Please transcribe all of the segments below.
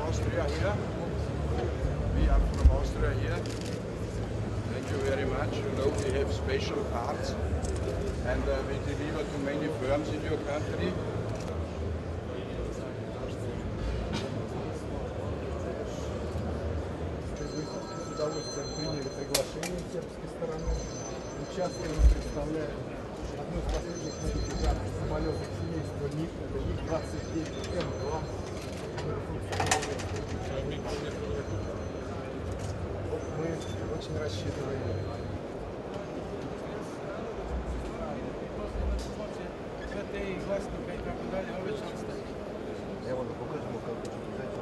Austria here. We are from Austria here. Thank you very much. You know we have special parts and we deliver to many firms in your country. С удовольствием приняли приглашение сербской стороны. Участвуем, представляем одну из последних модификаций самолетов семейства МиГ. Это МиГ-29М2. Мы очень рассчитываем. Я вам покажу, как это взять.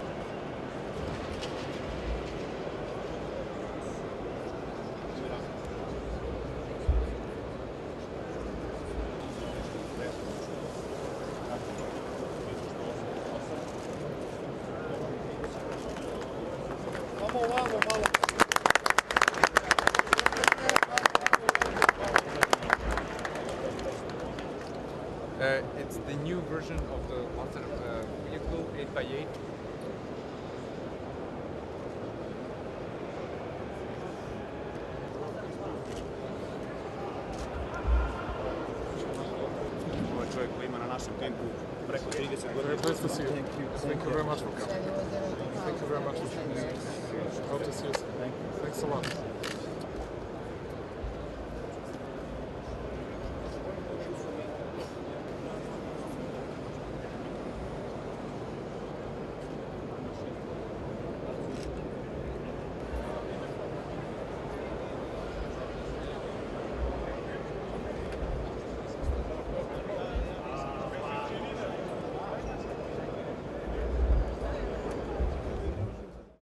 It's the new version of the Monster vehicle 8x8. Ovo je čovjek koji ima na našem tempu preko 30 godina. Nice to see you. Thank you very much for coming. Thank you very much for coming. Hope to see you soon. Thanks a lot.